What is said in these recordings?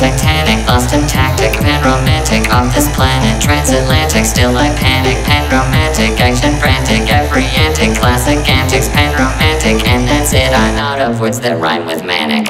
Titanic, lost in tactic, panromantic, off this planet, transatlantic, still I panic, panromantic, action frantic, every antic, classic antics, panromantic, and that's it, I'm out of words that rhyme with manic.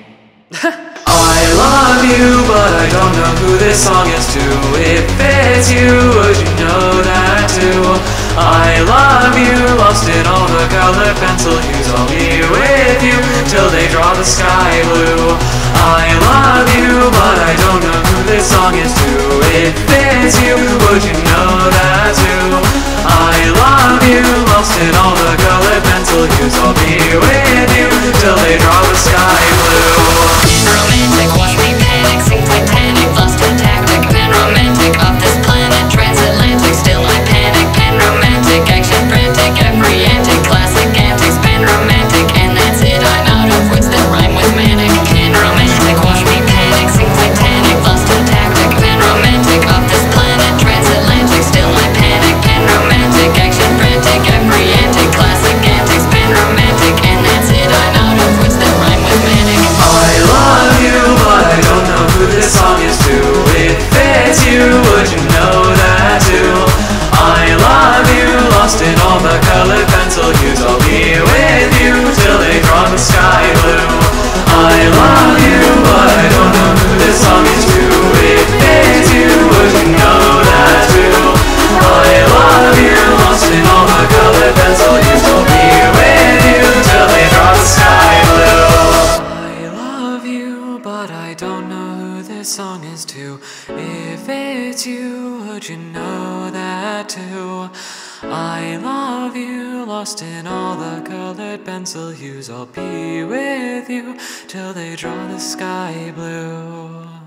I love you, but I don't know who this song is to. If it's you, would you know that too? I love you, lost in all the colored pencil hues. I'll be with you till they draw the sky blue. I love you, but I don't know who this song is to. If it's you, would you know that too? I love you, lost in all the colored pencil hues. I'll be with you till they draw the sky blue. Romantic, watch me panic, sing Titanic, lost in tactic, panromantic, off this planet, transatlantic, still I panic, panromantic, action frantic, every antic, classic antics, panromantic, and that's it, I'm out of words that rhyme with manic. Panromantic, watch me panic, sing Titanic, lost in tactic, panromantic, off this planet, transatlantic, still I panic, panromantic, action frantic, every antic, classic antics, panromantic, and that's it, I'm out of words that rhyme with manic. I love you, but I don't know who this song is to. If it's you, would you know that too? I love you, lost in all the colored pencil hues. I'll be with you till they draw the sky blue. I love you, but I don't know who this song is to. If it's you, would you know that too? I love you, lost in all the colored pencil hues. I'll be with you till they draw the sky blue. But I don't know who this song is to. If it's you, would you know that too? I love you, lost in all the colored pencil hues. I'll be with you till they draw the sky blue.